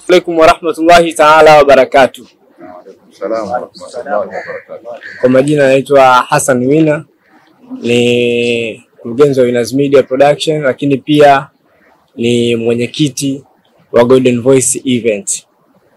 Alaikum warahmatullahi ta'ala wabarakatuh. Salamu warahmatullahi wabarakatuh. Kwa majina naitwa Hassan Wina, ni mkurugenzi wa Winners Media Production, lakini pia ni mwenyekiti wa Golden Voice Event.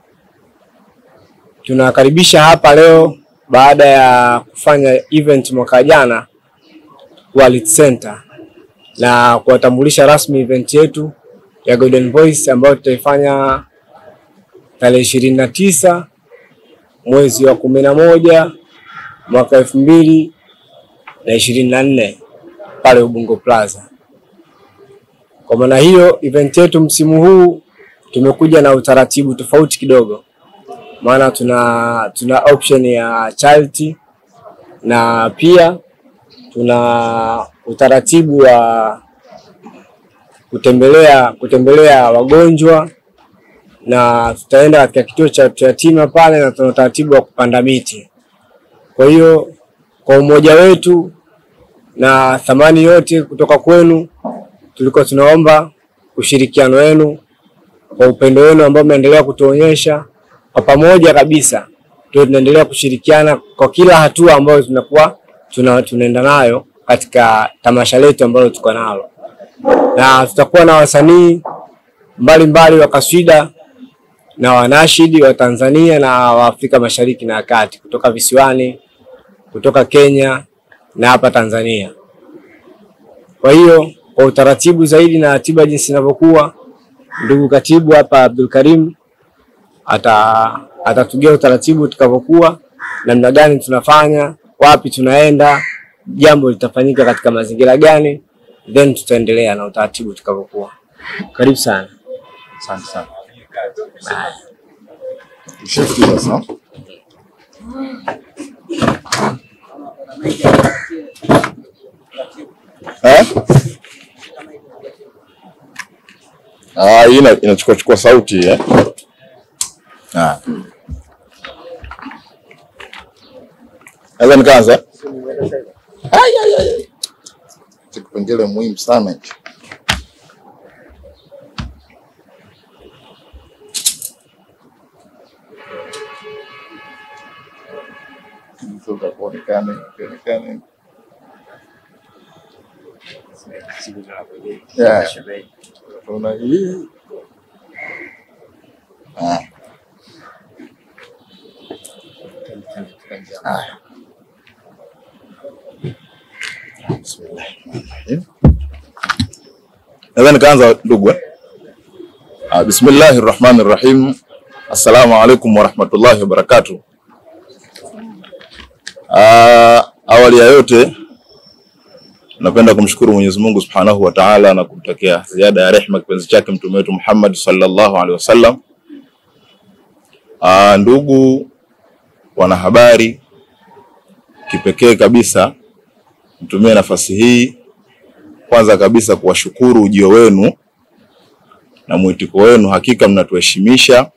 Tunakaribisha hapa leo baada ya kufanya event mwaka jana Quality Center, na kuwatambulisha rasmi event yetu ya Golden Voice ambayo tutaifanya tarehe 29 mwezi wa 11 mwaka 2024 pale Ubungo Plaza. Kwa maana hiyo event yetu msimu huu tumekuja na utaratibu tofauti kidogo. Maana tuna option ya charity na pia tuna utaratibu wa kutembelea wagonjwa, na tutaenda katika kituo cha yatima pale, na tuna utaratibu wa kupanda miti. Kwa hiyo kwa umoja wetu na thamani yote kutoka kwenu, tulikuwa tunaomba ushirikiano wenu, kwa upendo wenu ambao mnaendelea kutuonyesha. Kwa pamoja kabisa tunaendelea kushirikiana kwa kila hatua ambayo tunaenda nayo katika tamasha letu ambalo tuko nalo, na tutakuwa na wasanii mbalimbali wa kaswida na wanashidi wa Tanzania na wa Afrika Mashariki na Kati, kutoka visiwani, kutoka Kenya na hapa Tanzania. Kwa hiyo kwa utaratibu zaidi na ratiba jinsi inavyokuwa, ndugu katibu hapa Abdul Karim atatugia utaratibu tukavyokuwa, namna gani tunafanya, wapi tunaenda, jambo litafanyika katika mazingira gani, then tutaendelea na utaratibu tukavyokuwa. Karibu sana. Asante sana. Hii inachukua sauti Naweza nikaanza? Kipengele muhimu sana hicho. Kuonekane. Tuna hii. Bismillahirrahmanirrahim. Nadhani kaanza ndugu. Bismillahirrahmanirrahim. Assalamu alaikum warahmatullahi wabarakatuh. Awali ya yote napenda kumshukuru Mwenyezi Mungu Subhanahu wa Ta'ala na kumtakia ziada ya rehema kipenzi chake mtume wetu Muhammad sallallahu alaihi wasallam. Ndugu wanahabari, kipekee kabisa mtumie nafasi hii kwanza kabisa kuwashukuru ujio wenu na mwitiko wenu. Hakika mnatuheshimisha,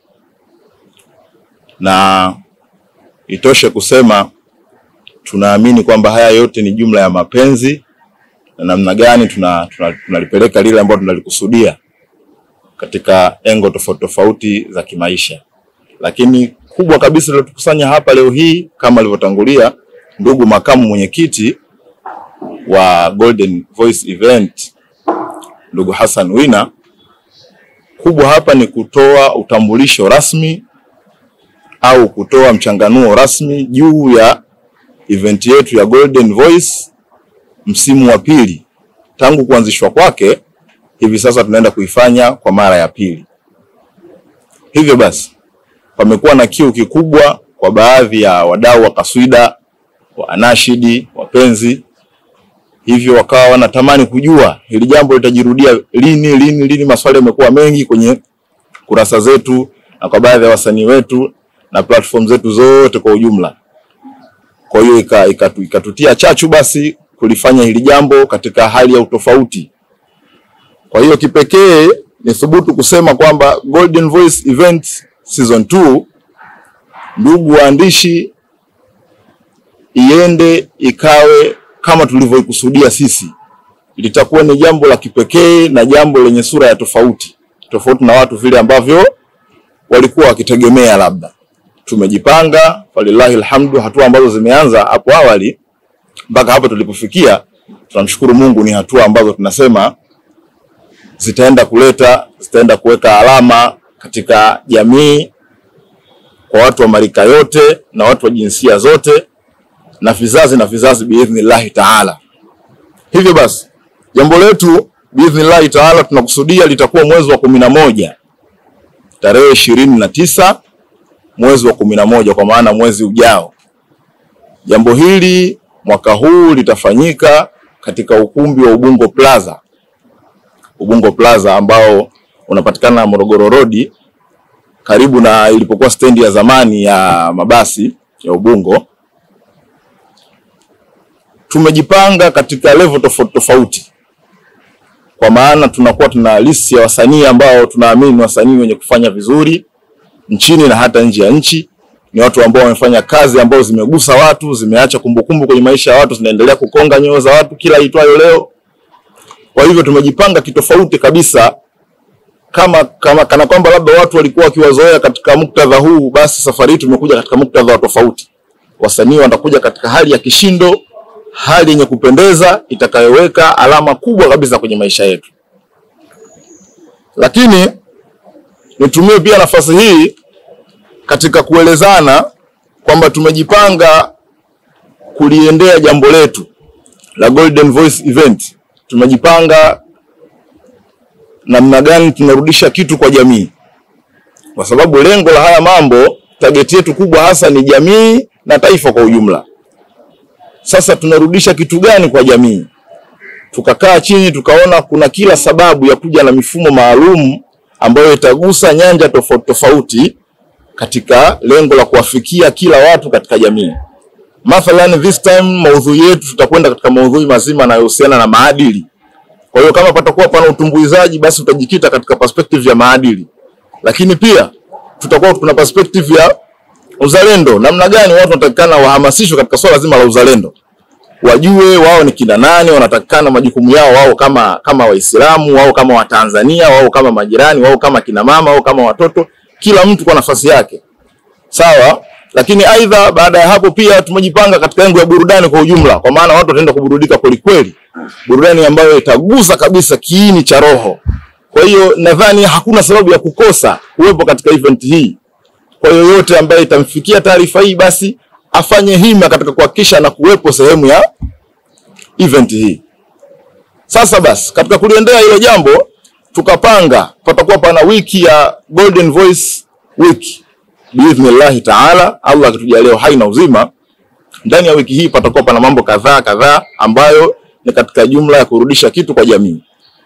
na itoshe kusema tunaamini kwamba haya yote ni jumla ya mapenzi na namna gani tunalipeleka lile ambalo tunalikusudia katika engo tofauti za kimaisha. Lakini kubwa kabisa lilotukusanya hapa leo hii, kama alivyotangulia ndugu makamu mwenyekiti wa Golden Voice Event ndugu Hassan Wina, kubwa hapa ni kutoa utambulisho rasmi au kutoa mchanganuo rasmi juu ya event yetu ya Golden Voice msimu wa pili. Tangu kuanzishwa kwake hivi sasa tunaenda kuifanya kwa mara ya pili. Hivyo basi pamekuwa na kiu kikubwa kwa baadhi ya wadau wa kaswida, wa anashidi, wapenzi. Hivyo wakawa wanatamani kujua hili jambo litajirudia lini. Maswali yamekuwa mengi kwenye kurasa zetu na kwa baadhi ya wasanii wetu na platform zetu zote kwa ujumla. Kwa hiyo ikatutia chachu basi kulifanya hili jambo katika hali ya utofauti. Kwa hiyo kipekee ni thubutu kusema kwamba Golden Voice Event Season 2, ndugu waandishi, iende ikawe kama tulivyokusudia sisi. Litakuwa ni jambo la kipekee na jambo lenye sura ya tofauti na watu vile ambavyo walikuwa wakitegemea labda. Tumejipanga walillahi alhamdu, hatua ambazo zimeanza hapo awali mpaka hapa tulipofikia, tunamshukuru Mungu, ni hatua ambazo tunasema zitaenda kuweka alama katika jamii kwa watu wa marika yote na watu wa jinsia zote na vizazi biidhnillahi taala. Hivyo basi jambo letu biidhnillahi taala tunakusudia litakuwa mwezi wa 11 tarehe 29 mwezi wa 11, kwa maana mwezi ujao. Jambo hili mwaka huu litafanyika katika ukumbi wa Ubungo Plaza. Ubungo Plaza ambao unapatikana Morogoro Road, karibu na ilipokuwa stendi ya zamani ya mabasi ya Ubungo. Tumejipanga katika level tofauti, kwa maana tunakuwa tuna list ya wasanii ambao tunaamini wasanii wenye kufanya vizuri nchini na hata nje ya nchi. Ni watu ambao wamefanya kazi ambao zimegusa watu, zimeacha kumbukumbu kwenye maisha ya watu, zinaendelea kukonga nyoyo za watu kila itwayo leo. Kwa hivyo tumejipanga kitofauti kabisa, kana kwamba labda watu walikuwa wakiwazoea katika muktadha huu, basi safari hii tumekuja katika muktadha tofauti. Wasanii watakuja katika hali ya kishindo, hali yenye kupendeza itakayoweka alama kubwa kabisa kwenye maisha yetu. Lakini nitumie pia nafasi hii katika kuelezana kwamba tumejipanga kuliendea jambo letu la Golden Voice Event. Tumejipanga namna gani tunarudisha kitu kwa jamii, kwa sababu lengo la haya mambo, target yetu kubwa hasa ni jamii na taifa kwa ujumla. Sasa tunarudisha kitu gani kwa jamii? Tukakaa chini tukaona kuna kila sababu ya kuja na mifumo maalum ambayo itagusa nyanja tofauti katika lengo la kuwafikia kila watu katika jamii. Mathalan, this time maudhui yetu tutakwenda katika maudhui mazima yanayohusiana na maadili. Kwa hiyo kama patakuwa pana utumbuizaji, basi utajikita katika perspective ya maadili. Lakini pia tutakuwa tuna perspective ya uzalendo, namna gani watu wanatakikana wahamasishwe katika swala zima la uzalendo. Wajue wao ni kina nani, wanatakikana majukumu yao wao kama Waislamu, wao kama Watanzania, wao kama majirani, wao kama kina mama, wao kama watoto, kila mtu kwa nafasi yake. Sawa? Lakini aidha baada ya hapo pia tumejipanga katika engo ya burudani kwa ujumla, kwa maana watu wataenda kuburudika kweli. Burudani ambayo itagusa kabisa kiini cha roho. Kwa hiyo nadhani hakuna sababu ya kukosa kuwepo katika event hii. Kwa hiyo yote ambaye itamfikia taarifa hii, basi afanye hima katika kuhakikisha na kuwepo sehemu ya event hii. Sasa basi katika kuliendea hilo jambo tukapanga patakuwa pana wiki ya Golden Voice Week. Biidhnillahi taala, Allah akitujalia hai na uzima, ndani ya wiki hii patakuwa pana mambo kadhaa ambayo ni katika jumla ya kurudisha kitu kwa jamii.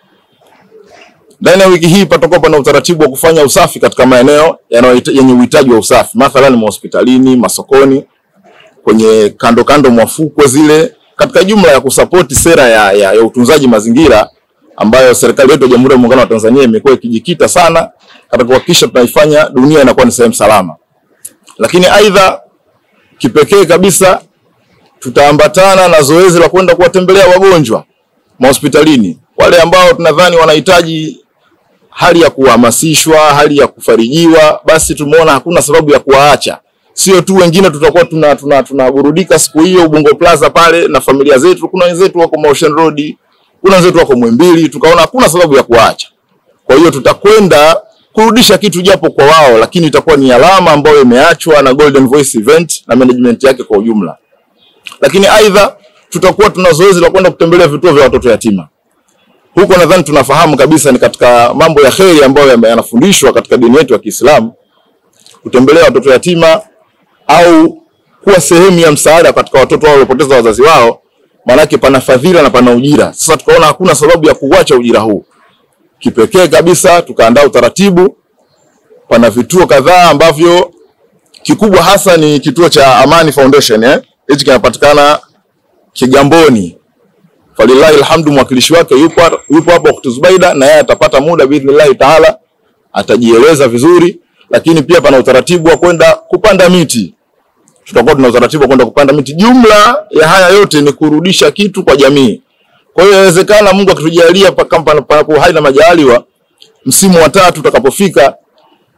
Ndani ya wiki hii patakuwa pana utaratibu wa kufanya usafi katika maeneo yenye uhitaji wa usafi, mathalan hospitalini, masokoni, kwenye kando mwa fukwe zile, katika jumla ya kusupport sera ya utunzaji mazingira ambayo serikali yetu ya Jamhuri ya Muungano wa Tanzania imekuwa ikijikita sana katika kuhakikisha tunaifanya dunia inakuwa ni sehemu salama. Lakini aidha kipekee kabisa tutaambatana na zoezi la kwenda kuwatembelea wagonjwa hospitalini, wale ambao tunadhani wanahitaji hali ya kuhamasishwa, hali ya kufarijiwa, basi tumeona hakuna sababu ya kuwaacha. Sio tu wengine tutakuwa tunaburudika siku hiyo Ubungo Plaza pale na familia zetu, kuna wenzetu wako Ocean Road, kuna wenzetu wako Muhimbili, tukaona hakuna sababu ya kuacha. Kwa hiyo tutakwenda kurudisha kitu japo kwa wao, lakini itakuwa ni alama ambayo imeachwa na Golden Voice Event na management yake kwa ujumla. Lakini aidha tutakuwa tuna zoezi la kwenda kutembelea vituo vya watoto yatima. Huko nadhani tunafahamu kabisa ni katika mambo ya kheri ambayo yanafundishwa katika dini yetu ya Kiislamu, kutembelea watoto yatima au kuwa sehemu ya msaada katika watoto wao waliopoteza wazazi wao, manake pana fadhila na pana ujira. Sasa tukaona hakuna sababu ya kuacha ujira huu. Kipekee kabisa tukaandaa utaratibu, pana vituo kadhaa ambavyo kikubwa hasa ni kituo cha Amani Foundation. Hichi kinapatikana Kigamboni. Walillahi alhamdu, mwakilishi wake yupo hapo Ukhti Zubaida, na yeye atapata muda biidhnillahi taala atajieleza vizuri. Lakini pia pana utaratibu wa kwenda kupanda miti. Tutakuwa tuna utaratibu wa kwenda kupanda miti. Jumla ya haya yote ni kurudisha kitu kwa jamii. Kwa hiyo inawezekana Mungu akitujalia panapo hai na majaliwa, msimu wa 3 utakapofika,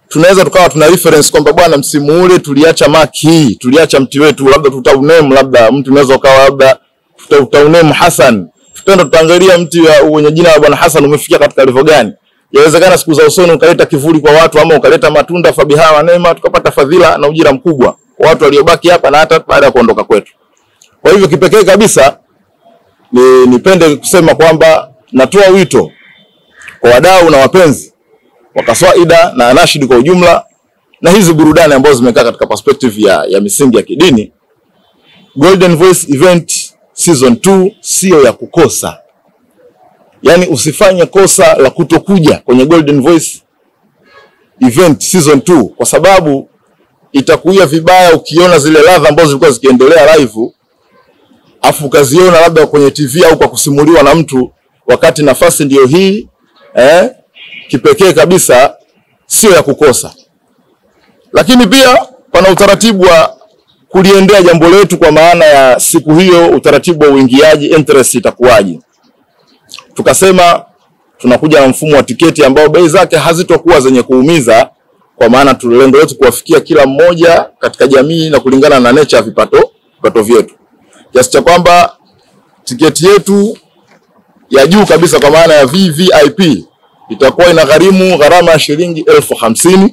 tunaweza tukawa tuna reference kwamba bwana msimu ule tuliacha mark hii, tuliacha mti wetu, labda tutauname, labda mtu unaweza ukawa labda tutauname Hassan, tutaenda tutaangalia mti wenye jina la bwana Hassan umefikia katika level gani. Yawezekana siku za usoni ukaleta kivuli kwa watu, ama ukaleta matunda fabiha wa neema, tukapata fadhila na ujira mkubwa kwa watu waliobaki hapa na hata baada ya kuondoka kwetu. Kwa hivyo kipekee kabisa nipende kusema kwamba natoa wito kwa wadau na wapenzi wa kaswaida na anashid kwa ujumla na hizi burudani ambazo zimekaa katika perspective ya misingi ya kidini. Golden Voice Event Season 2 sio ya kukosa. Yani usifanye kosa la kutokuja kwenye Golden Voice Event Season 2 kwa sababu itakuia vibaya ukiona zile ladha ambazo zilikuwa zikiendelea live afu ukaziona labda kwenye TV au kwa kusimuliwa na mtu, wakati nafasi ndio hii kipekee kabisa, sio ya kukosa. Lakini pia pana utaratibu wa kuliendea jambo letu, kwa maana ya siku hiyo utaratibu wa uingiaji, interest itakuwaje. Tukasema tunakuja na mfumo wa tiketi ambao bei zake hazitokuwa zenye kuumiza, kwa maana lengo letu kuwafikia kila mmoja katika jamii na kulingana na nature ya vipato vyetu. Kiasi cha kwamba tiketi yetu ya juu kabisa kwa maana ya VVIP itakuwa inagharimu gharama ya shilingi 50,000.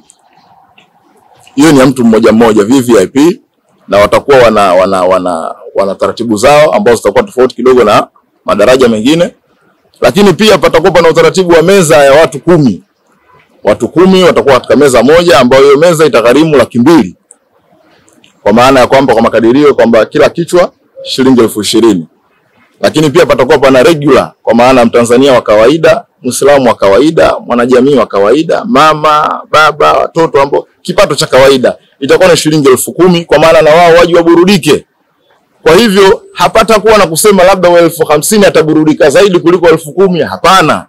Hiyo ni ya mtu mmoja mmoja VVIP, na watakuwa wana taratibu zao ambazo zitakuwa tofauti kidogo na madaraja mengine. Lakini pia patakuwa na utaratibu wa meza ya watu 10. Watu 10 watakuwa katika meza moja, ambayo hiyo meza itagharimu 200,000. Kwa maana ya kwamba kwa makadirio kwamba kila kichwa shilingi 20,000. Lakini pia patakuwa pana regular, kwa maana Mtanzania wa kawaida, Muislamu wa kawaida, mwanajamii wa kawaida, mama, baba, watoto ambao kipato cha kawaida, itakuwa ni shilingi 10,000, kwa maana na wao waje waburudike. Kwa hivyo hapata kuwa na kusema labda 50,000 ataburudika zaidi kuliko 10,000, hapana.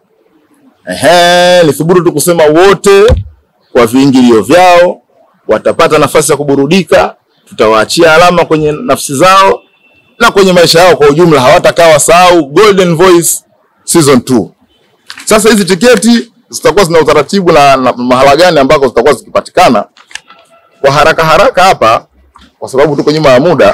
Ni thubutu tu kusema wote kwa viingilio vyao watapata nafasi ya kuburudika, tutawaachia alama kwenye nafsi zao na kwenye maisha yao kwa ujumla, hawatakaa wasahau Golden Voice Season 2. Sasa hizi tiketi zitakuwa zina utaratibu na mahala gani ambako zitakuwa zikipatikana. Kwa haraka hapa, kwa sababu tuko nyuma ya muda,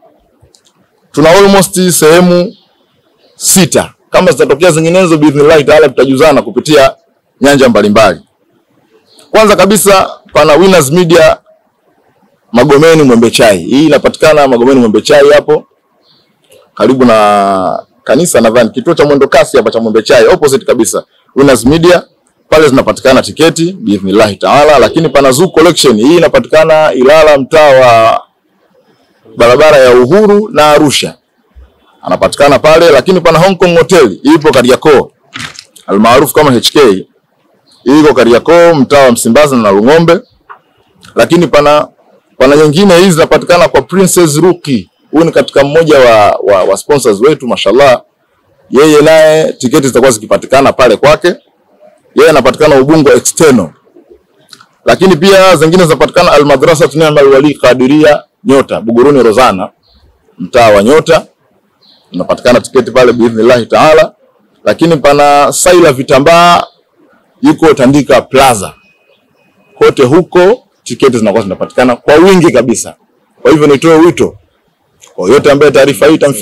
tuna almost sehemu 6. Kama zitatokea zinginezo biidhnillah taala tutajuzana kupitia nyanja mbalimbali. Kwanza kabisa pana Winners Media Magomeni Mwembe Chai. Hii inapatikana Magomeni Mwembe Chai hapo karibu na kanisa, nadhani kituo cha mwendo kasi hapa cha Mwembe Chai, opposite kabisa Winners Media. Pale zinapatikana tiketi biidhnillah taala. Lakini pana Zoo Collection, hii inapatikana Ilala, mtaa wa barabara ya Uhuru na Arusha, anapatikana pale. Lakini pana Hong Kong Hotel, ipo Kariakoo almaarufu kama HK, iko Kariakoo mtaa wa Msimbazi na Lung'ombe. Lakini pana nyingine hizi zinapatikana kwa Princess Ruki. Huyu ni katika mmoja wa sponsors wetu, mashallah. Yeye naye tiketi zitakuwa zikipatikana pale kwake. Yeye anapatikana Ubungo External. Lakini pia zingine zinapatikana Al-Madrasa Ni'mal Wali Qadiria Nyota, Buguruni Rozana, mtaa wa Nyota. Unapatikana tiketi pale biidhnillah taala. Lakini pana Saila Vitambaa, yuko Tandika Plaza. Kote huko tiketi zinakuwa zinapatikana kwa wingi kabisa. Kwa hivyo nitoe wito kwa yote ambaye taarifa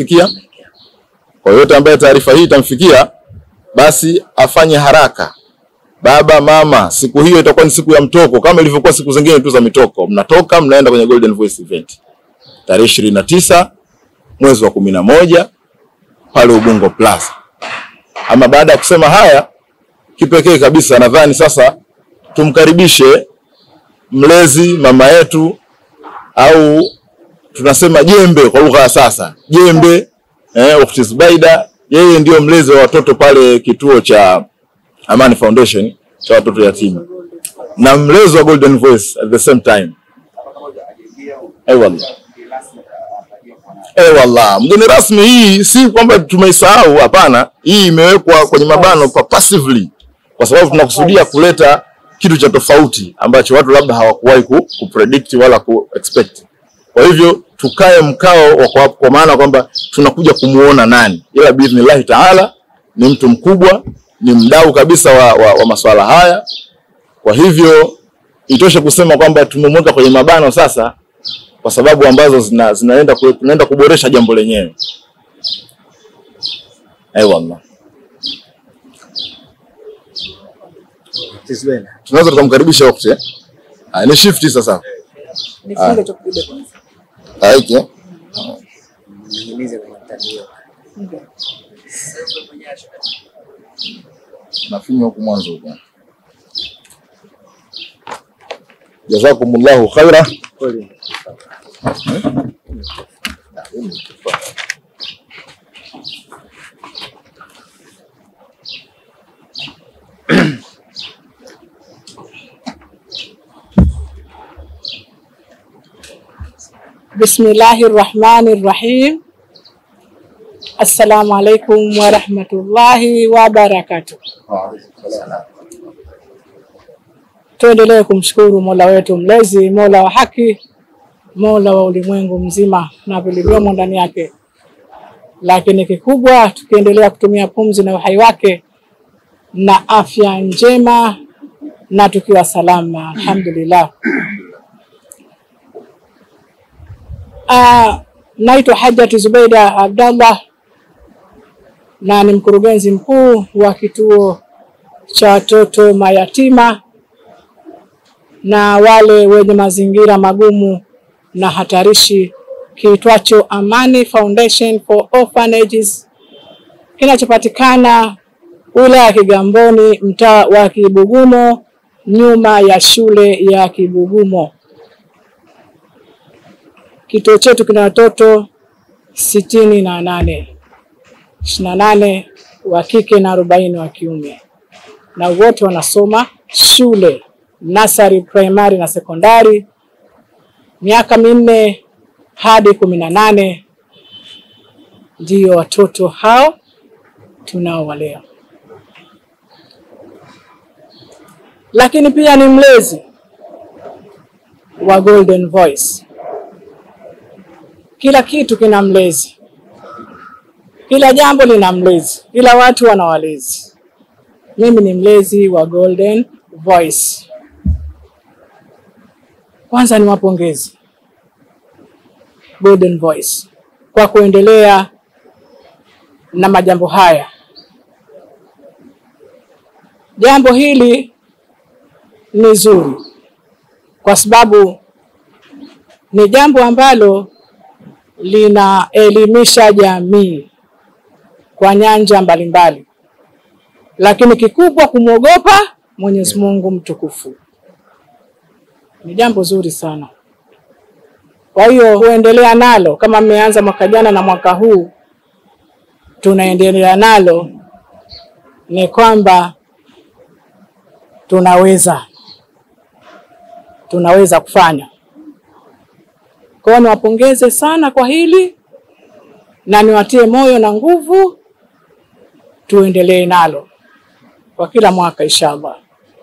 hii itamfikia, basi afanye haraka. Baba, mama, siku hiyo itakuwa ni siku ya mtoko kama ilivyokuwa siku zingine tu za mitoko. Mnatoka mnaenda kwenye Golden Voice Event tarehe 29 mwezi wa 11 pale Ubungo Plaza. Ama baada ya kusema haya, kipekee kabisa nadhani sasa tumkaribishe mlezi mama yetu, au tunasema jembe kwa lugha ya sasa, jembe Ukhti Zubaida. Yeye ndio mlezi wa watoto pale kituo cha Amani Foundation cha watoto yatima, na mlezi wa Golden Voice at the same time. Wallah, mgeni rasmi hii si kwamba tumeisahau, hapana. Hii imewekwa kwenye mabano kwa passively, kwa sababu tunakusudia kuleta kitu cha tofauti ambacho watu labda hawakuwahi kupredict wala kuexpect. Kwa hivyo tukae mkao kwa maana kwamba tunakuja kumuona nani, ila biidhnillah taala ni mtu mkubwa, ni mdau kabisa wa masuala haya. Kwa hivyo itoshe kusema kwamba tumemweka kwenye mabano sasa kwa sababu ambazo zinaenda kuboresha jambo lenyewe. Wallah. Tunaweza tukamkaribisha wakati. Ni shift sasa. Nifunge tukupiga kwanza. Okay. Niingize kwenye mtandao. Nafinywa huko mwanzo huko. Jazakumullahu khaira. Bismillahirrahmanirrahim. Assalamu alaikum wa rahmatullahi wa barakatuh. Tuendelee kumshukuru Mola wetu mlezi, Mola wa haki, Mola wa ulimwengu mzima na vilivyomo ndani yake. Lakini kikubwa tukiendelea kutumia pumzi na uhai wake na afya njema na tukiwa salama, alhamdulillah. Naitwa Hajjati Zubeida Abdallah na ni mkurugenzi mkuu wa kituo cha watoto mayatima na wale wenye mazingira magumu na hatarishi kiitwacho Amani Foundation for Orphanages, kinachopatikana wilaya ya Kigamboni, mtaa wa Kibugumo, nyuma ya shule ya Kibugumo. Kituo chetu kina watoto 68, 28 wa kike na 40 wa kiume, na wote wanasoma shule nursery, primary na sekondari, miaka 4 hadi 18. Ndio watoto hao tunaowalea. Lakini pia ni mlezi wa Golden Voice. Kila kitu kina mlezi, kila jambo lina mlezi, kila watu wana walezi. Mimi ni mlezi wa Golden Voice. Kwanza ni wapongezi Golden Voice kwa kuendelea na majambo haya. Jambo hili ni zuri kwa sababu ni jambo ambalo linaelimisha jamii kwa nyanja mbalimbali, lakini kikubwa kumwogopa Mwenyezi Mungu mtukufu. Ni jambo zuri sana. Kwa hiyo huendelea nalo, kama mmeanza mwaka jana na mwaka huu tunaendelea nalo, ni kwamba tunaweza kufanya. Kwa hiyo niwapongeze sana kwa hili na niwatie moyo na nguvu, tuendelee nalo kwa kila mwaka inshallah.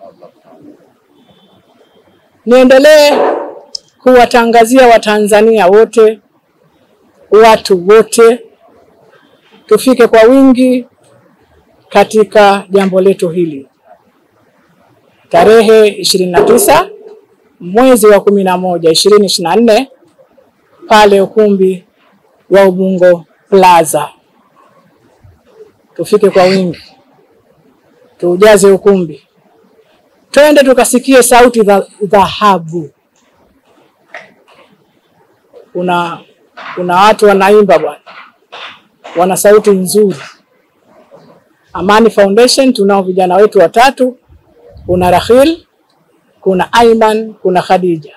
Niendelee kuwatangazia Watanzania wote, watu wote, tufike kwa wingi katika jambo letu hili. Tarehe 29 mwezi wa 11 2024 pale ukumbi wa Ubungo Plaza. Tufike kwa wingi, tujaze ukumbi, twende tukasikie sauti za dhahabu. Kuna watu wanaimba bwana, wana sauti nzuri. Amani Foundation tunao vijana wetu 3, kuna Rahil, kuna Aiman, kuna Khadija.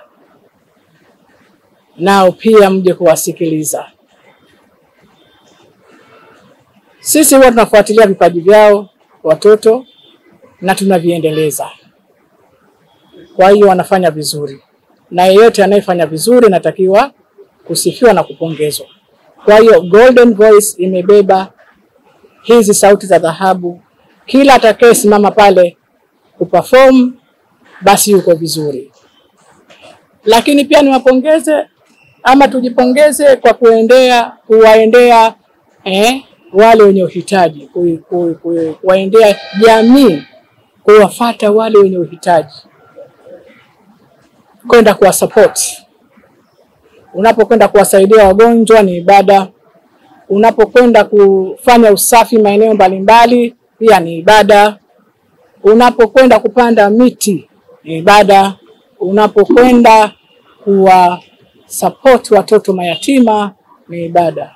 Nao pia mje kuwasikiliza. Sisi huwa tunafuatilia vipaji vyao watoto na tunaviendeleza. Kwa hiyo wanafanya vizuri, na yeyote anayefanya vizuri natakiwa kusifiwa na kupongezwa. Kwa hiyo Golden Voice imebeba hizi sauti za dhahabu. Kila atakayesimama pale kuperform basi yuko vizuri. Lakini pia niwapongeze ama tujipongeze kwa kuwaendea wale wenye uhitaji, kuwaendea jamii, kuwafuata wale wenye uhitaji. kwenda kuwa support. Unapokwenda kuwasaidia wagonjwa ni ibada. Unapokwenda kufanya usafi maeneo mbalimbali pia ni ibada. Unapokwenda kupanda miti ni ibada. Unapokwenda kuwa support watoto mayatima ni ibada.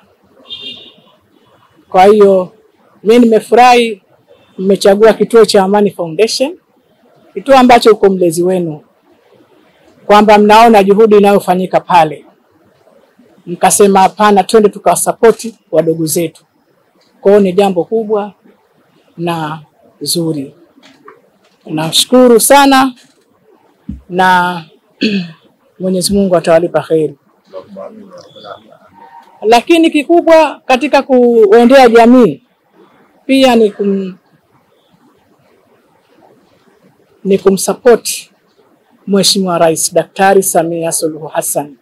Kwa hiyo mimi nimefurahi mmechagua kituo cha Amani Foundation, kituo ambacho uko mlezi wenu, kwamba mnaona juhudi inayofanyika pale, mkasema hapana, twende tukawasapoti wadogo zetu. Kwa hiyo ni jambo kubwa na zuri. Nashukuru sana na Mwenyezi Mungu atawalipa kheri. Lakini kikubwa katika kuendea jamii pia ni kumsupport Mheshimiwa Rais Daktari Samia Suluhu Hassan.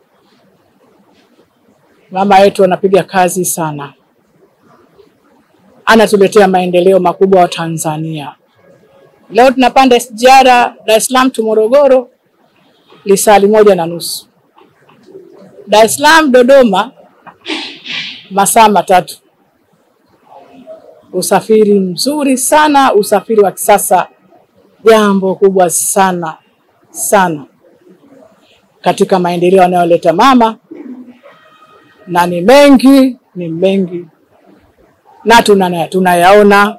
Mama yetu anapiga kazi sana, anatuletea maendeleo makubwa wa Tanzania. Leo tunapanda SGR Dar es Salaam to Morogoro lisali 1:30. Dar es Salaam Dodoma masaa 3. Usafiri mzuri sana, usafiri wa kisasa, jambo kubwa sana sana katika maendeleo yanayoleta mama, na ni mengi na tunayaona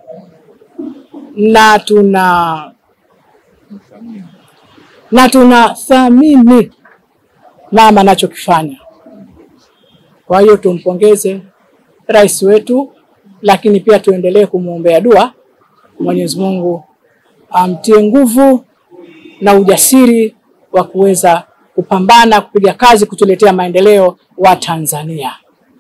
na tunathamini mama anachokifanya. Kwa hiyo tumpongeze rais wetu, lakini pia tuendelee kumuombea dua Mwenyezi Mungu amtie nguvu na ujasiri wa kuweza kupambana, kupiga kazi, kutuletea maendeleo wa Tanzania.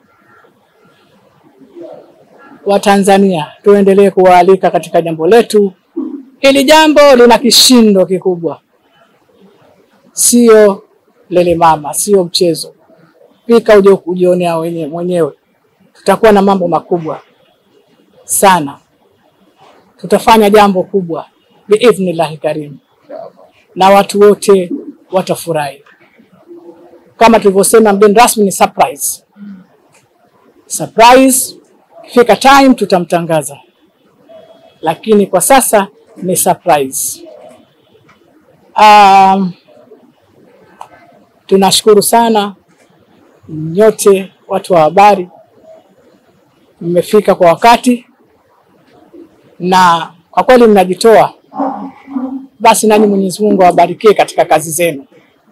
Wa Tanzania tuendelee kuwaalika katika jambo letu. Hili jambo lina kishindo kikubwa, sio lele mama, sio mchezo. Pika uje kujionea mwenyewe. Tutakuwa na mambo makubwa sana. Tutafanya jambo kubwa biidhnillahi karim, na watu wote watafurahi. Kama tulivyosema, mgeni rasmi ni surprise. Fika time tutamtangaza, lakini kwa sasa ni surprise. Tunashukuru sana nyote watu wa habari, mmefika kwa wakati na kwa kweli mnajitoa. Basi nani Mwenyezi Mungu awabarikie katika kazi zenu.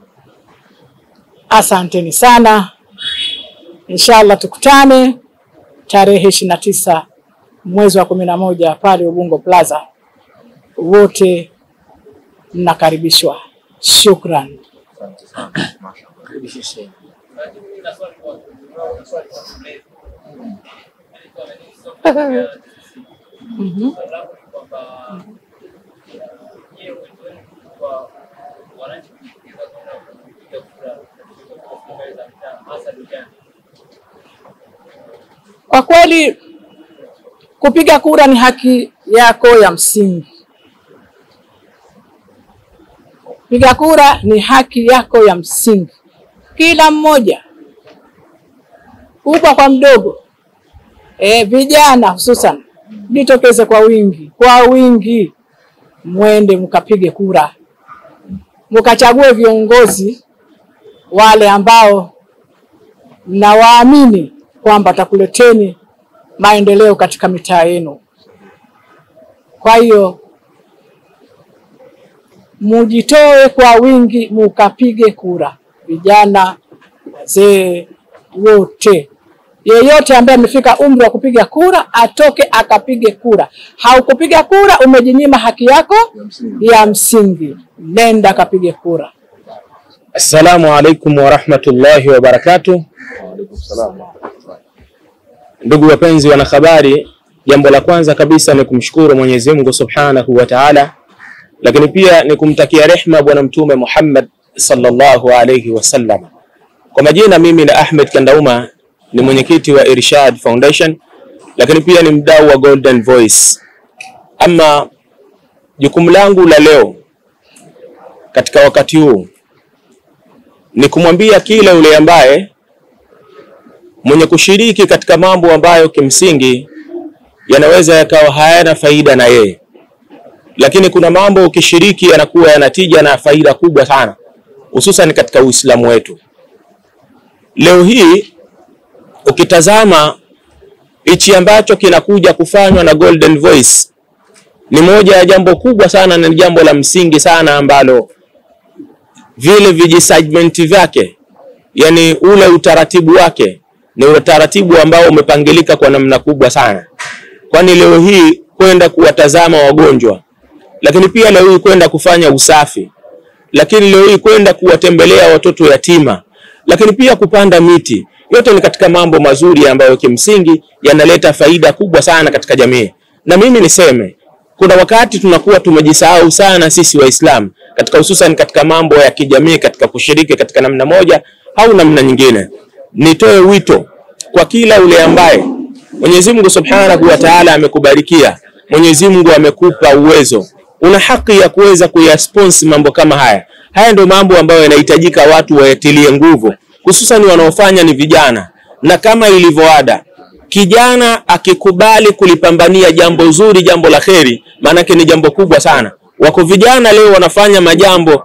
Asanteni sana. Inshallah tukutane tarehe 29 mwezi wa 11 pale Ubungo Plaza. Wote mnakaribishwa. Shukran. Kwa kweli kupiga kura ni haki yako ya msingi. Kupiga kura ni haki yako ya msingi. Kila mmoja, kubwa kwa mdogo, vijana hususan, jitokeze kwa wingi, mwende mkapige kura, mkachague viongozi wale ambao mnawaamini kwamba takuleteni maendeleo katika mitaa yenu. Kwa hiyo mujitoe kwa wingi mukapige kura, vijana, wazee, wote. Yeyote ambaye amefika umri wa kupiga kura atoke akapige kura. Haukupiga kura umejinyima haki yako ya msingi. Nenda kapige kura. Assalamu alaikum wa rahmatullahi wa barakatuh. Ndugu wapenzi wanahabari, jambo la kwanza kabisa ni kumshukuru Mwenyezi Mungu Subhanahu wa Ta'ala, lakini pia ni kumtakia rehema bwana mtume Muhammad sallallahu alayhi wasallam. Kwa majina mimi ni Ahmed Kandauma, ni mwenyekiti wa Irshad Foundation, lakini pia ni mdau wa Golden Voice. Ama jukumu langu la leo katika wakati huu ni kumwambia kila yule ambaye mwenye kushiriki katika mambo ambayo kimsingi yanaweza yakawa hayana faida na yeye, lakini kuna mambo ukishiriki yanakuwa yanatija na faida kubwa sana, hususan katika Uislamu wetu. Leo hii ukitazama hichi ambacho kinakuja kufanywa na Golden Voice, ni moja ya jambo kubwa sana na jambo la msingi sana ambalo vile vijisegment vyake, yani ule utaratibu wake ni utaratibu ambao umepangilika kwa namna kubwa sana. Kwani leo hii kwenda kuwatazama wagonjwa, lakini pia leo hii kwenda kufanya usafi, lakini leo hii kwenda kuwatembelea watoto yatima, lakini pia kupanda miti, yote ni katika mambo mazuri ambayo kimsingi yanaleta faida kubwa sana katika jamii. Na mimi niseme, kuna wakati tunakuwa tumejisahau sana sisi Waislamu katika hususan katika mambo ya kijamii, katika kushiriki katika namna moja au namna nyingine. Nitoe wito kwa kila yule ambaye Mwenyezi Mungu Subhanahu wa Ta'ala amekubarikia, Mwenyezi Mungu amekupa uwezo, una haki ya kuweza kuyasponsor mambo kama haya. Haya ndio mambo ambayo yanahitajika watu wayatilie nguvu, hususan wanaofanya ni vijana. Na kama ilivyoada, kijana akikubali kulipambania jambo zuri, jambo la kheri, maana ni jambo kubwa sana. Wako vijana leo wanafanya majambo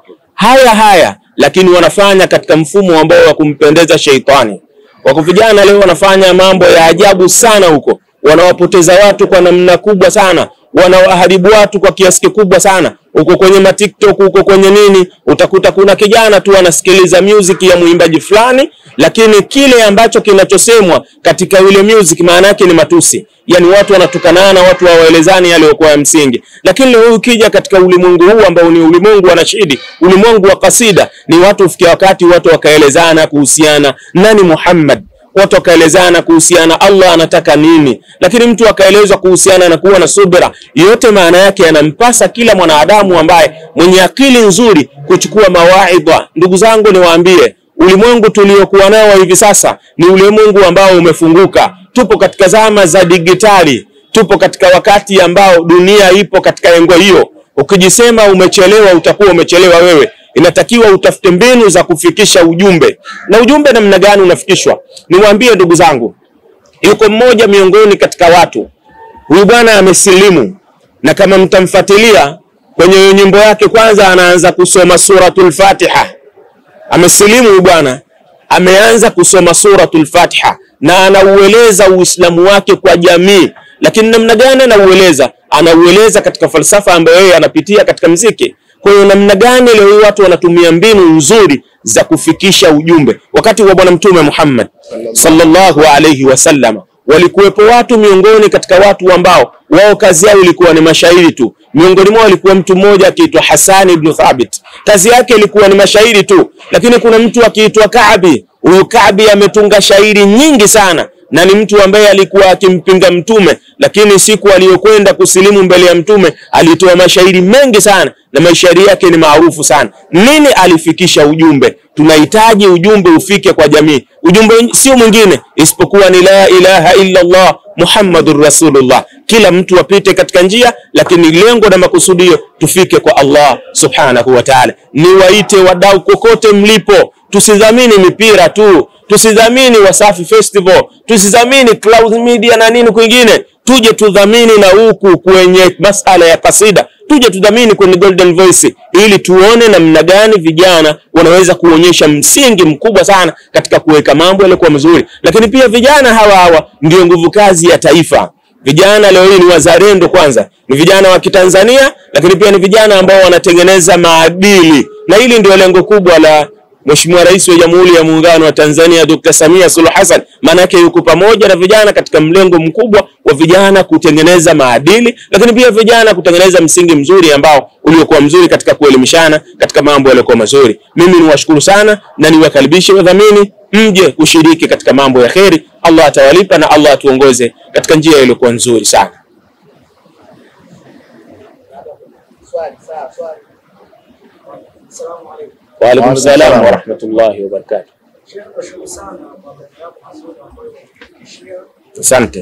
haya lakini wanafanya katika mfumo ambao wa kumpendeza sheitani. Wako vijana leo wanafanya mambo ya ajabu sana huko, wanawapoteza watu kwa namna kubwa sana, wanawaharibu watu kwa kiasi kikubwa sana. Huko kwenye TikTok, huko kwenye nini, utakuta kuna kijana tu anasikiliza music ya muimbaji fulani, lakini kile ambacho kinachosemwa katika ile music maana yake ni matusi. Yani watu wanatukanana, watu hawaelezani yale yaliokuwa ya msingi. Lakini leo ukija katika ulimwengu huu ambao ni ulimwengu wa nashidi, ulimwengu wa kasida, ni watu ufikia wakati watu wakaelezana kuhusiana nani Muhammad, watu wakaelezana kuhusiana Allah anataka nini, lakini mtu akaelezwa kuhusiana na kuwa na subira. Yote maana yake yanampasa kila mwanadamu ambaye mwenye akili nzuri kuchukua mawaidha. Ndugu zangu, niwaambie, ulimwengu tuliokuwa nao hivi sasa ni ulimwengu ambao umefunguka. Tupo katika zama za digitali, tupo katika wakati ambao dunia ipo katika engo hiyo. Ukijisema umechelewa, utakuwa umechelewa wewe. Inatakiwa utafute mbinu za kufikisha ujumbe. Na ujumbe namna gani unafikishwa? Niwaambie ndugu zangu, yuko mmoja miongoni katika watu, huyu bwana amesilimu, na kama mtamfuatilia kwenye nyimbo yake, kwanza anaanza kusoma suratul Fatiha. Amesilimu huyu bwana, ameanza kusoma suratul Fatiha na anaueleza Uislamu wake kwa jamii. Lakini namna gani anaueleza? Anaueleza katika falsafa ambayo yeye anapitia katika muziki. Kwa hiyo namna gani leo watu wanatumia mbinu nzuri za kufikisha ujumbe. Wakati wa Bwana Mtume Muhammad sallallahu alayhi wasallam, walikuwepo watu miongoni katika watu ambao wao kazi yao ilikuwa ni mashairi tu. Miongoni mwao alikuwa mtu mmoja akiitwa Hassan ibn Thabit, kazi yake ilikuwa ni mashairi tu. Lakini kuna mtu akiitwa Kaabi. Huyu Kaabi ametunga shairi nyingi sana, na ni mtu ambaye alikuwa akimpinga Mtume, lakini siku aliyokwenda kusilimu mbele ya Mtume alitoa mashairi mengi sana, na mashairi yake ni maarufu sana. Nini alifikisha ujumbe? Tunahitaji ujumbe ufike kwa jamii. Ujumbe sio mwingine isipokuwa ni la ilaha illa Allah Muhammadur Rasulullah. Kila mtu apite katika njia, lakini lengo na makusudio tufike kwa Allah Subhanahu wa Ta'ala. Niwaite wadau kokote mlipo, tusidhamini mipira tu, tusidhamini Wasafi Festival, tusidhamini Cloud Media na nini kwingine. Tuje tudhamini na huku kwenye masala ya kasida, tuje tudhamini kwenye Golden Voice, ili tuone namna gani vijana wanaweza kuonyesha msingi mkubwa sana katika kuweka mambo yaliokuwa mazuri. Lakini pia vijana hawa ndio nguvu kazi ya taifa. Vijana leo hii ni wazalendo kwanza, ni vijana wa Kitanzania, lakini pia ni vijana ambao wanatengeneza maadili. Na hili ndio lengo kubwa la Mheshimiwa Rais wa Jamhuri ya Muungano wa Tanzania Dr. Samia Suluhu Hassan. Maana yake yuko pamoja na vijana katika mlengo mkubwa wa vijana kutengeneza maadili, lakini pia vijana kutengeneza msingi mzuri ambao uliokuwa mzuri katika kuelimishana katika mambo yaliokuwa mazuri. Mimi niwashukuru sana na niwakaribishe wadhamini mje kushiriki katika mambo ya kheri. Allah atawalipa na Allah atuongoze katika njia iliyokuwa nzuri sana. Assalamu alaykum. Wa alaykum salaam wa rahmatullahi wa barakatuh. Asante.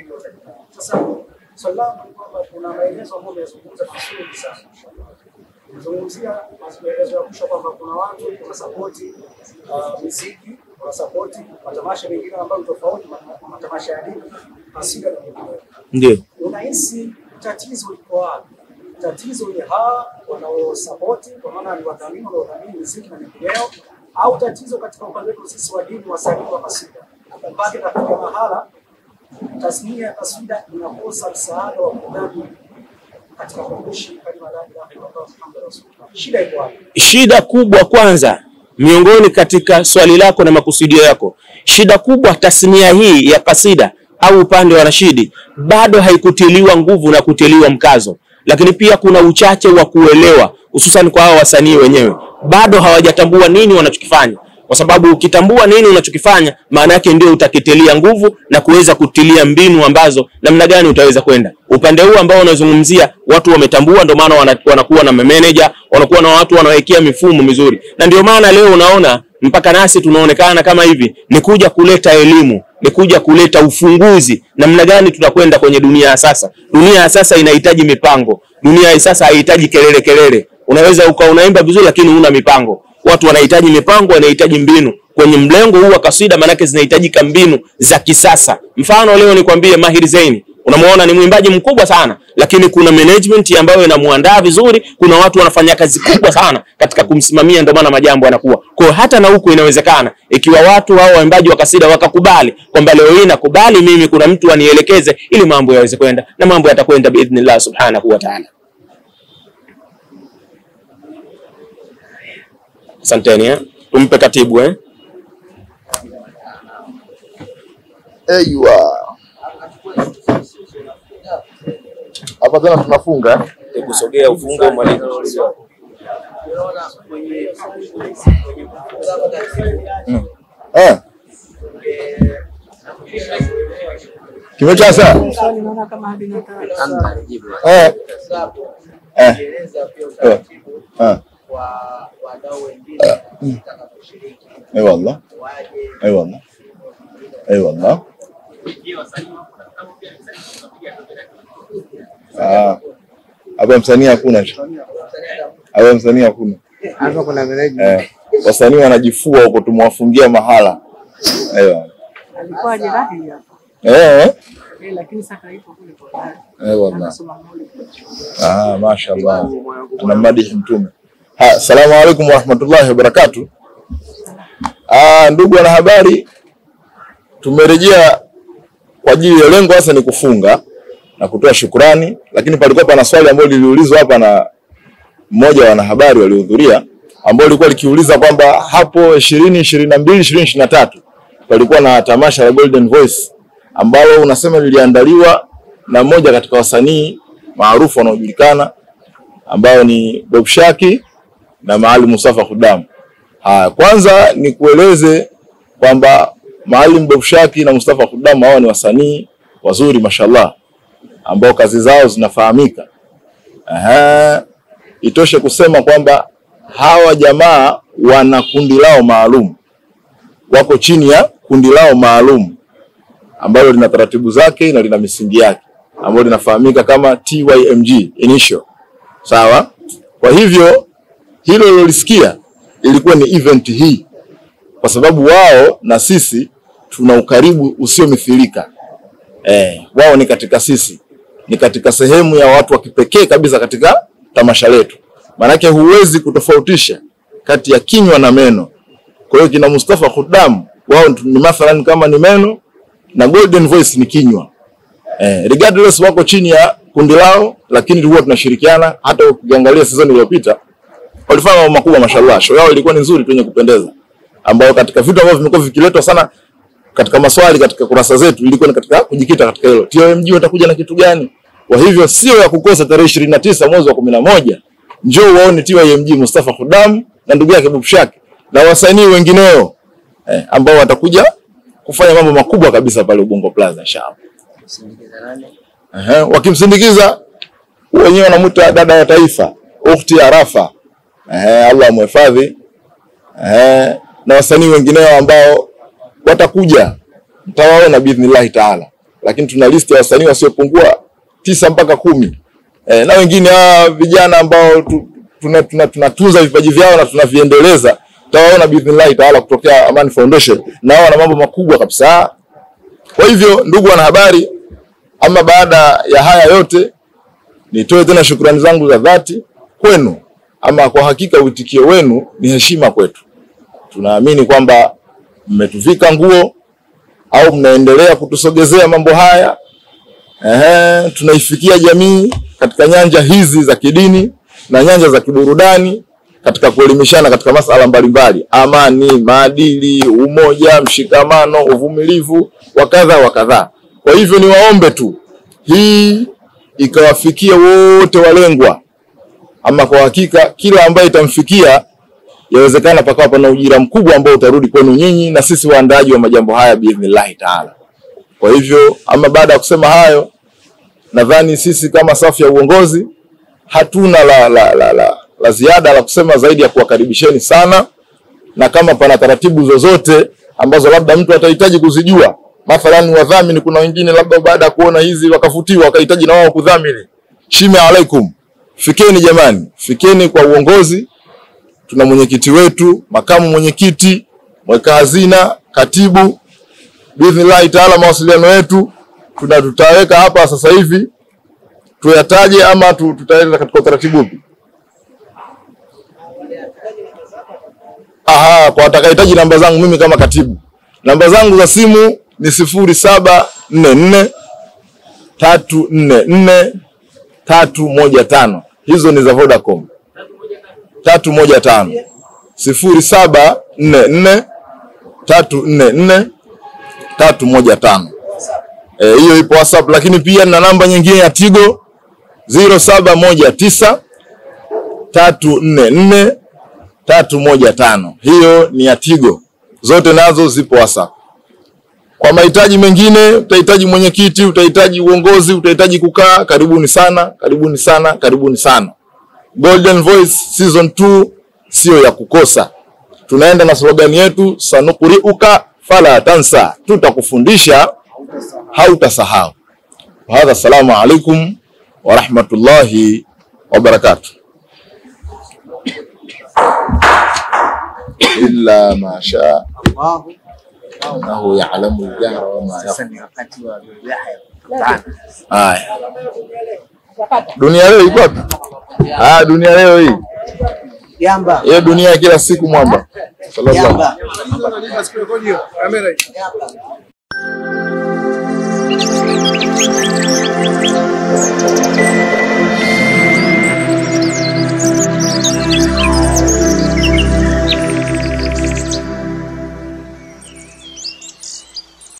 Sasa swali langu ni kwamba kuna maelezo ambayo yazungumza vizuri sana. Zungumzia maelezo ya kusha kwamba kuna watu kuna support muziki, kuna support matamasha mengine ambayo tofauti na matamasha ya dini, kasida na mengineyo. Ndio. Unahisi tatizo liko wapi? Tatizo ni hawa wanaosapoti kwa maana ni wadhamini wanaodhamini muziki na mengineyo, au tatizo katika upande wetu sisi wa dini, wasanii wa kasida? Mpaka katika mahala tasnia ya kasida inakosa msaada wa kudhamini katika kuishi kalima la ilaha illallah Muhammadur Rasulullah. Shida iko wapi? Shida kubwa kwanza, miongoni katika swali lako na makusudio yako, shida kubwa tasnia hii ya kasida au upande wa nashidi bado haikutiliwa nguvu na kutiliwa mkazo. Lakini pia kuna uchache wa kuelewa, hususan kwa hao wasanii wenyewe, bado hawajatambua nini wanachokifanya. Kwa sababu ukitambua nini unachokifanya, maana yake ndio utakitilia nguvu na kuweza kutilia mbinu ambazo namna gani utaweza kwenda. Upande huu ambao unazungumzia watu wametambua, ndio maana wanakuwa na manager, wanakuwa na watu wanawekea mifumo mizuri. Na ndio maana leo unaona mpaka nasi tunaonekana kama hivi, ni kuja kuleta elimu, ni kuja kuleta ufunguzi namna gani tutakwenda kwenye dunia ya sasa. Dunia ya sasa inahitaji mipango. Dunia ya sasa haihitaji kelele. Unaweza unaimba vizuri lakini huna mipango. Watu wanahitaji mipango, wanahitaji mbinu. Kwenye mlengo huu wa kasida manake zinahitajika mbinu za kisasa. Mfano leo nikwambie Mahir Zaini, unamuona ni mwimbaji mkubwa sana, lakini kuna management ambayo inamuandaa vizuri, kuna watu wanafanya kazi kubwa sana katika kumsimamia, ndio maana majambo yanakuwa. Kwa hata na huko inawezekana ikiwa watu hao waimbaji wa kasida wakakubali kwamba leo hii nakubali mimi kuna mtu anielekeze ili mambo yaweze kwenda, na mambo yatakwenda biidhnillah subhanahu wa ta'ala. Asanteni tumpe katibu Eywa. Hapa tena tunafunga. kusogea ufungo mwalimu. Kimecha sasa. Naona kama hadina kwa wadau wengine wanataka kushiriki. Wallah. Wallah. Wallah. Hapa msanii hakuna. Hapa msanii hakuna. Hapa kuna management. Wasanii wanajifua huko, tumwafungia mahala. alikuwa jerahi hapa. Lakini sasa ipo kule kwa. Wallah. Mashaallah. Tunamadihi mtume. Assalamu alaykum wa rahmatullahi wa barakatuh. Ndugu wanahabari, tumerejea kwa ajili ya lengo hasa ni kufunga na kutoa shukrani, lakini palikuwa pana swali ambalo liliulizwa hapa na mmoja wa wanahabari waliohudhuria, ambao lilikuwa likiuliza kwamba hapo 2022 2023 palikuwa na tamasha la Golden Voice ambalo unasema liliandaliwa na mmoja katika wasanii maarufu wanaojulikana ambao ni Bob Shaki na Maalim Mustafa Khuddam. Kwanza ni kueleze kwamba Maalim Bob Shaki na Mustafa Khuddam hao ni wasanii wazuri mashallah ambao kazi zao zinafahamika. Itoshe kusema kwamba hawa jamaa wana kundi lao maalum. Wako chini ya kundi lao maalum ambalo lina taratibu zake na lina misingi yake ambalo linafahamika kama TYMG Initial. Sawa? Kwa hivyo hilo lilisikia ilikuwa ni event hii kwa sababu wao na sisi tuna ukaribu usiomithilika. Wao ni katika sisi, ni katika sehemu ya watu wa kipekee kabisa katika tamasha letu. Maana huwezi kutofautisha kati ya kinywa na meno. Kwa hiyo kina Mustafa Khuddam wao ni mathalan kama ni meno na Golden Voice ni kinywa. Regardless wako chini ya kundi lao, lakini huwa tunashirikiana. Hata ukiangalia season iliyopita walifanya mambo makubwa mashallah. Show yao ilikuwa ni nzuri yenye kupendeza, ambao katika vitu ambavyo vimekuwa vikiletwa sana katika maswali katika kurasa zetu ilikuwa ni katika kujikita katika hilo. TMG watakuja na kitu gani? Kwa hivyo sio ya kukosa tarehe 29 mwezi wa 11. Njoo waone TMG Mustafa Khuddam na ndugu yake Bob Shaki na wasanii wengineo ambao watakuja kufanya mambo makubwa kabisa pale Ubungo Plaza inshallah. Sindikiza nani? Wakimsindikiza wenyewe wanamuita dada wa taifa, ukhti Arafa. Allah amhifadhi. Na wasanii wengineo ambao watakuja mtawaona biidhnillah taala, lakini tuna list ya wasanii wasiopungua 9 mpaka 10. Na wengine vijana ambao tunatunza vipaji vyao na tunaviendeleza, tutawaona biidhnillah taala kutokea Amani Foundation na wao na mambo makubwa kabisa. Kwa hivyo ndugu wanahabari, ama baada ya haya yote nitoe tena shukrani zangu za dhati kwenu. Ama kwa hakika uitikio wenu ni heshima kwetu. Tunaamini kwamba mmetuvika nguo au mnaendelea kutusogezea mambo haya. Tunaifikia jamii katika nyanja hizi za kidini na nyanja za kiburudani, katika kuelimishana katika masuala mbalimbali, amani, maadili, umoja, mshikamano, uvumilivu, wakadha wakadha. Kwa hivyo ni waombe tu hii ikawafikia wote walengwa. Ama kwa hakika kila ambaye itamfikia, yawezekana pakawa pana ujira mkubwa ambao utarudi kwenu nyinyi na sisi waandaaji wa majambo haya biidhnillah taala. Kwa hivyo ama baada ya kusema hayo, nadhani sisi kama safu ya uongozi hatuna la ziada la kusema zaidi ya kuwakaribisheni sana, na kama pana taratibu zozote ambazo labda mtu atahitaji kuzijua, mathalan wadhamini, kuna wengine labda baada ya kuona hizi wakafutiwa wakahitaji na wao kudhamini, shime alaikum, fikeni jamani, fikeni kwa uongozi. Tuna mwenyekiti wetu, makamu mwenyekiti, mweka hazina, katibu, biidhnillah taala mawasiliano yetu tutaweka hapa sasa hivi. Tuyataje ama tutaenda katika utaratibu upi? Kwa atakayehitaji namba zangu mimi kama katibu, namba zangu za simu ni 0744 344 315. Hizo ni za Vodacom. 315 0744 344 315. Hiyo ipo WhatsApp, lakini pia na namba nyingine ya Tigo 0719 344 315. Hiyo ni ya Tigo. Zote nazo zipo WhatsApp. Kwa mahitaji mengine, utahitaji mwenyekiti, utahitaji uongozi, utahitaji kukaa, karibuni sana, karibuni sana, karibuni sana. Golden Voice Season 2 sio ya kukosa. Tunaenda na slogan yetu, sanukuriuka fala tansa, tutakufundisha hautasahau. Hadha, assalamu alaikum wa rahmatullahi wa barakatuh. Illa ma sha Allah innahu ya'lamu al-jahra wa ma yakhfa. Haya, dunia leo iko wapi? Dunia leo hii Yamba. Hiyo dunia kila siku mwamba. Sallallahu Yamba.